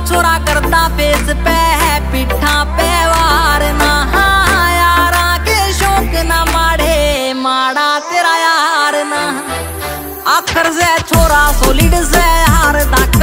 छोरा करता फेस पे है पिठा पे वार ना यारा के शौक ना माड़े माड़ा तेरा यार ना आखर से छोरा सोलिड से हार दाख